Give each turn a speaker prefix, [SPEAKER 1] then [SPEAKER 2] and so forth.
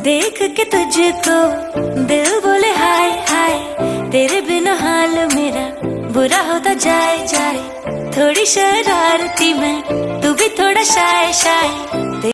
[SPEAKER 1] देख के तुझको दिल बोले हाय हाय, तेरे बिना हाल मेरा बुरा होता जाए जाए। थोड़ी शरारती मैं, तू भी थोड़ा शाय शाय।